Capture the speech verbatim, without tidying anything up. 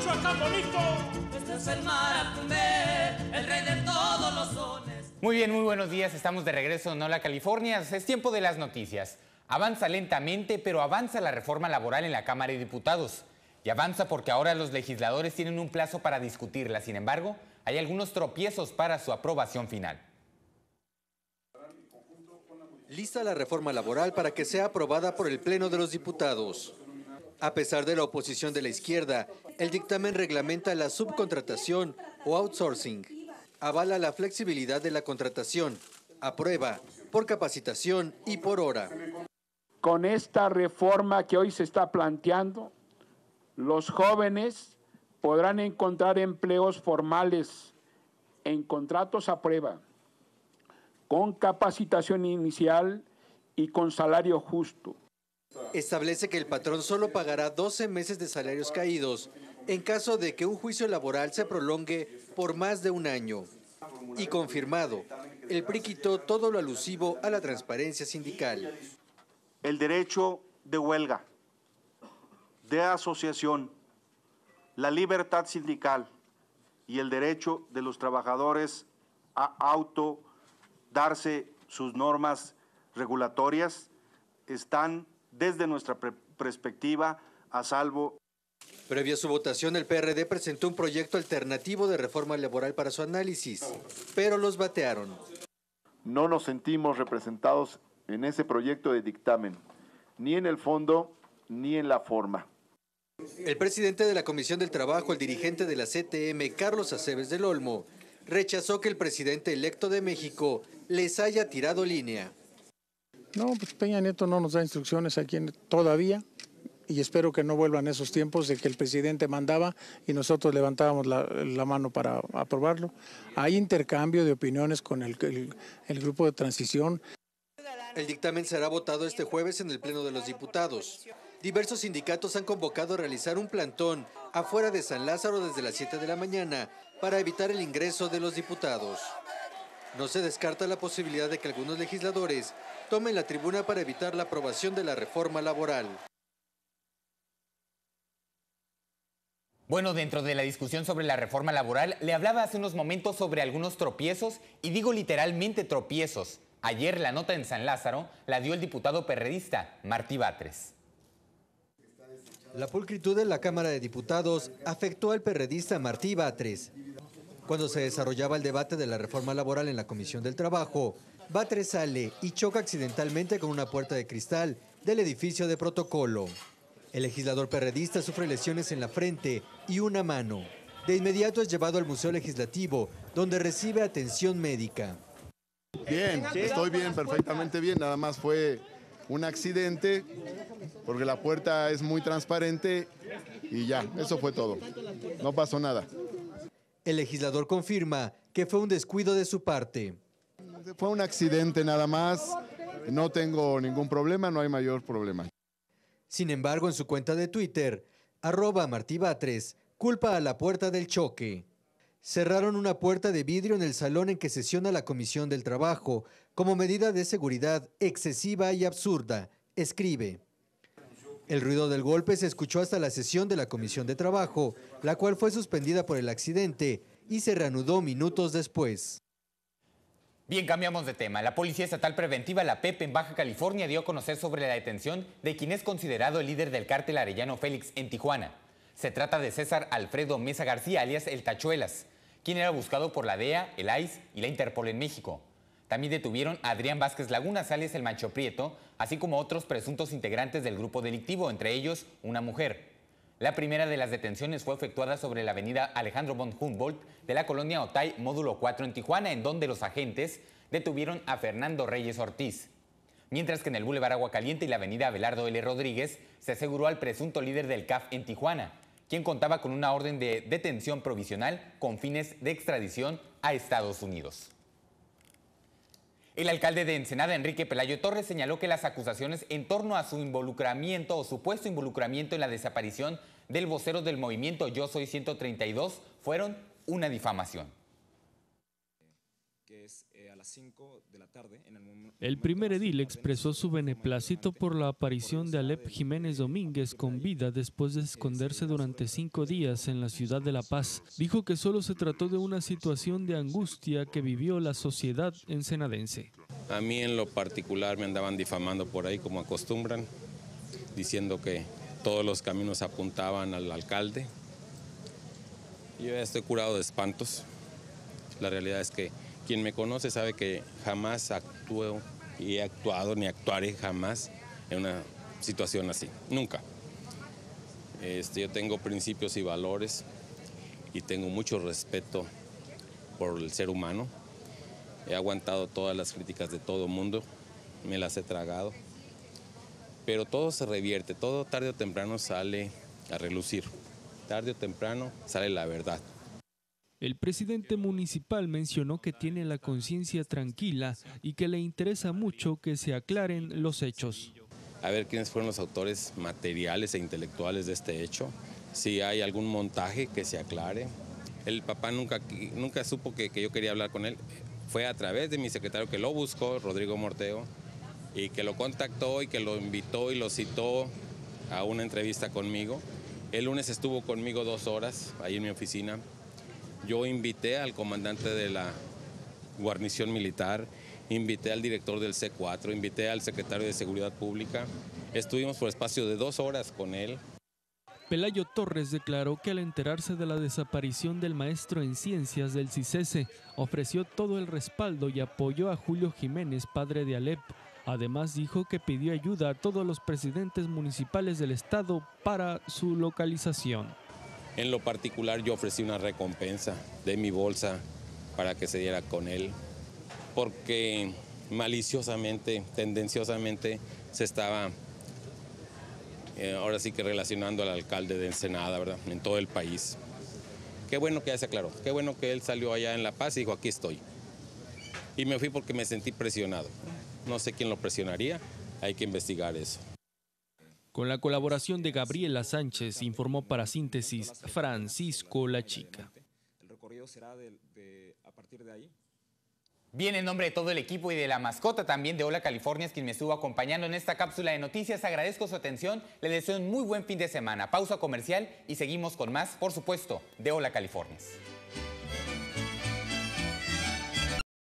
Michoacán bonito. Este es el Maracumé, el rey de todos los sones. Muy bien, muy buenos días. Estamos de regreso en Nola, California. Es tiempo de las noticias. Avanza lentamente, pero avanza la reforma laboral en la Cámara de Diputados. Y avanza porque ahora los legisladores tienen un plazo para discutirla. Sin embargo, hay algunos tropiezos para su aprobación final. Lista la reforma laboral para que sea aprobada por el Pleno de los Diputados. A pesar de la oposición de la izquierda, el dictamen reglamenta la subcontratación o outsourcing. Avala la flexibilidad de la contratación. Aprueba por capacitación y por hora. Con esta reforma que hoy se está planteando, los jóvenes podrán encontrar empleos formales en contratos a prueba, con capacitación inicial y con salario justo. Establece que el patrón solo pagará doce meses de salarios caídos en caso de que un juicio laboral se prolongue por más de un año. Y confirmado, el P R I quitó todo lo alusivo a la transparencia sindical. El derecho de huelga, de asociación, la libertad sindical y el derecho de los trabajadores a auto darse sus normas regulatorias están desde nuestra perspectiva a salvo. Previo a su votación, el P R D presentó un proyecto alternativo de reforma laboral para su análisis, pero los batearon. No nos sentimos representados en ese proyecto de dictamen, ni en el fondo ni en la forma. El presidente de la Comisión del Trabajo, el dirigente de la C T M, Carlos Aceves del Olmo, rechazó que el presidente electo de México les haya tirado línea. No, pues Peña Nieto no nos da instrucciones aquí en, todavía, y espero que no vuelvan esos tiempos de que el presidente mandaba y nosotros levantábamos la, la mano para aprobarlo. Hay intercambio de opiniones con el, el, el grupo de transición. El dictamen será votado este jueves en el Pleno de los Diputados. Diversos sindicatos han convocado a realizar un plantón afuera de San Lázaro desde las siete de la mañana para evitar el ingreso de los diputados. No se descarta la posibilidad de que algunos legisladores tomen la tribuna para evitar la aprobación de la reforma laboral. Bueno, dentro de la discusión sobre la reforma laboral, le hablaba hace unos momentos sobre algunos tropiezos, y digo literalmente tropiezos. Ayer la nota en San Lázaro la dio el diputado perredista Martí Batres. La pulcritud de la Cámara de Diputados afectó al perredista Martí Batres. Cuando se desarrollaba el debate de la reforma laboral en la Comisión del Trabajo, Batres sale y choca accidentalmente con una puerta de cristal del edificio de protocolo. El legislador perredista sufre lesiones en la frente y una mano. De inmediato es llevado al Museo Legislativo, donde recibe atención médica. Bien, estoy bien, perfectamente bien, nada más fue un accidente, porque la puerta es muy transparente y ya, eso fue todo, no pasó nada. El legislador confirma que fue un descuido de su parte. Fue un accidente nada más, no tengo ningún problema, no hay mayor problema. Sin embargo, en su cuenta de Twitter, arroba Martí Batres, culpa a la puerta del choque. Cerraron una puerta de vidrio en el salón en que sesiona la Comisión del Trabajo como medida de seguridad excesiva y absurda, escribe. El ruido del golpe se escuchó hasta la sesión de la Comisión de Trabajo, la cual fue suspendida por el accidente y se reanudó minutos después. Bien, cambiamos de tema. La Policía Estatal Preventiva, la P E P, en Baja California, dio a conocer sobre la detención de quien es considerado el líder del cártel Arellano Félix en Tijuana. Se trata de César Alfredo Mesa García, alias El Tachuelas, quien era buscado por la D E A, el I C E y la Interpol en México. También detuvieron a Adrián Vázquez Lagunas, alias El Mancho Prieto, así como otros presuntos integrantes del grupo delictivo, entre ellos una mujer. La primera de las detenciones fue efectuada sobre la avenida Alejandro von Humboldt de la colonia Otay, módulo cuatro en Tijuana, en donde los agentes detuvieron a Fernando Reyes Ortiz. Mientras que en el Boulevard Agua Caliente y la avenida Abelardo L. Rodríguez se aseguró al presunto líder del C A F en Tijuana, quien contaba con una orden de detención provisional con fines de extradición a Estados Unidos. El alcalde de Ensenada, Enrique Pelayo Torres, señaló que las acusaciones en torno a su involucramiento o supuesto involucramiento en la desaparición del vocero del movimiento Yo Soy ciento treinta y dos fueron una difamación. Que que es eh, a las cinco de la tarde. En el momento el primer edil expresó su beneplácito por la aparición de Alep Jiménez Domínguez con vida después de esconderse durante cinco días en la ciudad de La Paz. Dijo que solo se trató de una situación de angustia que vivió la sociedad ensenadense. A mí en lo particular me andaban difamando por ahí como acostumbran, diciendo que todos los caminos apuntaban al alcalde. Yo ya estoy curado de espantos. La realidad es que quien me conoce sabe que jamás actúo y he actuado ni actuaré jamás en una situación así, nunca. Este, yo tengo principios y valores y tengo mucho respeto por el ser humano. He aguantado todas las críticas de todo el mundo, me las he tragado, pero todo se revierte, todo tarde o temprano sale a relucir, tarde o temprano sale la verdad. El presidente municipal mencionó que tiene la conciencia tranquila y que le interesa mucho que se aclaren los hechos. A ver quiénes fueron los autores materiales e intelectuales de este hecho, si hay algún montaje que se aclare. El papá nunca, nunca supo que, que yo quería hablar con él, fue a través de mi secretario que lo buscó, Rodrigo Morteo, y que lo contactó y que lo invitó y lo citó a una entrevista conmigo. El lunes estuvo conmigo dos horas ahí en mi oficina. Yo invité al comandante de la guarnición militar, invité al director del C cuatro, invité al secretario de Seguridad Pública. Estuvimos por espacio de dos horas con él. Pelayo Torres declaró que al enterarse de la desaparición del maestro en ciencias del CICESE, ofreció todo el respaldo y apoyó a Julio Jiménez, padre de Alep. Además dijo que pidió ayuda a todos los presidentes municipales del estado para su localización. En lo particular yo ofrecí una recompensa de mi bolsa para que se diera con él, porque maliciosamente, tendenciosamente se estaba eh, ahora sí que relacionando al alcalde de Ensenada, ¿verdad?, en todo el país. Qué bueno que ya se aclaró, qué bueno que él salió allá en La Paz y dijo aquí estoy. Y me fui porque me sentí presionado. No sé quién lo presionaría, hay que investigar eso. Con la colaboración de Gabriela Sánchez, informó para Síntesis Francisco La Chica. El recorrido será de, de, a partir de ahí. Bien, en nombre de todo el equipo y de la mascota también de Hola California, es quien me estuvo acompañando en esta cápsula de noticias. Agradezco su atención, le deseo un muy buen fin de semana. Pausa comercial y seguimos con más, por supuesto, de Hola California.